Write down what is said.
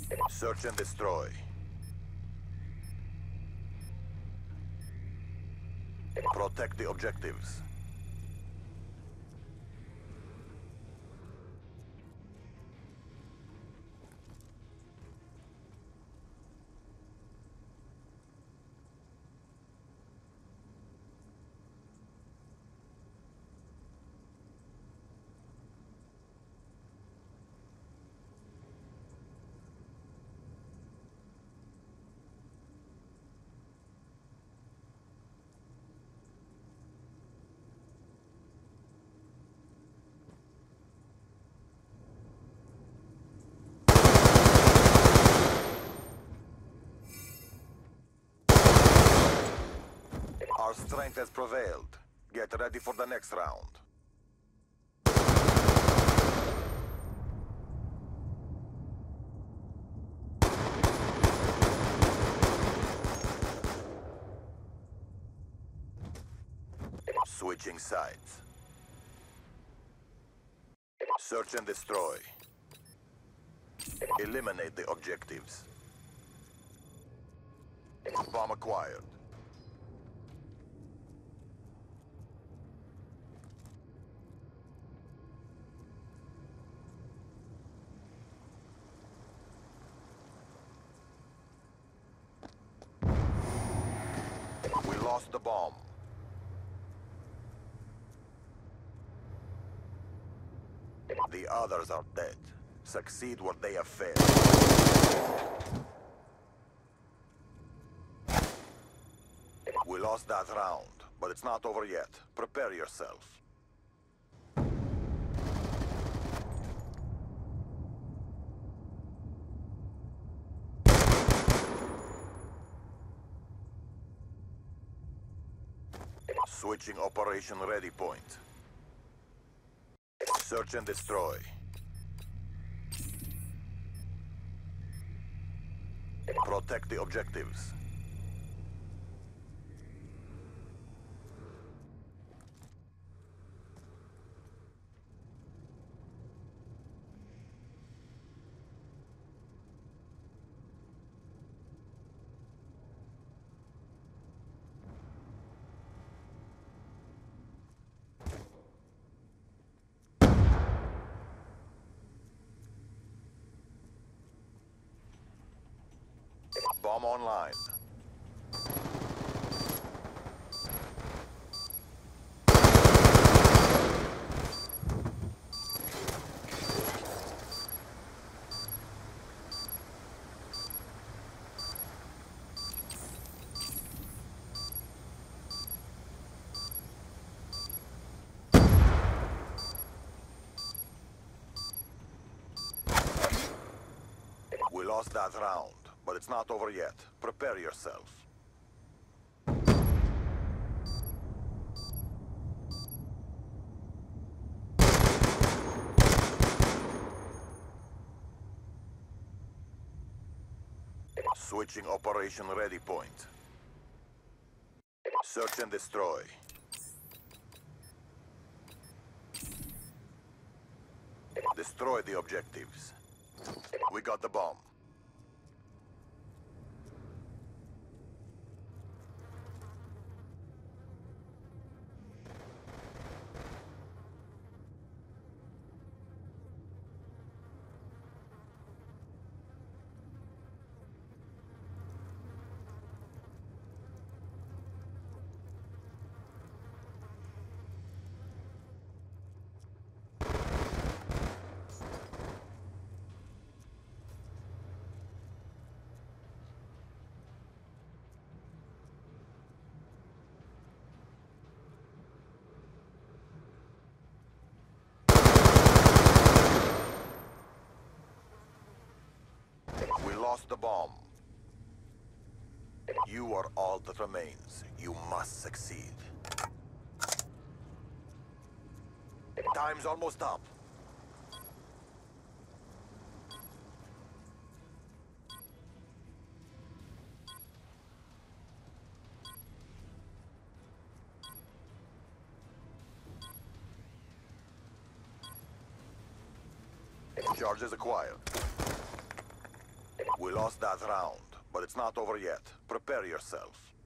Search and destroy. Protect the objectives. Our strength has prevailed. Get ready for the next round. Switching sides. Search and destroy. Eliminate the objectives. Bomb acquired. We lost the bomb. The others are dead. Succeed where they have failed. We lost that round, but it's not over yet. Prepare yourself. Switching operation ready point. Search and destroy. Protect the objectives. Bomb online. We lost that round, but it's not over yet. Prepare yourself. Switching operation ready point. Search and destroy. Destroy the objectives. We got the bomb. Lost the bomb. You are all that remains. You must succeed. Time's almost up. Charges acquired. lost that round, but it's not over yet. Prepare yourself.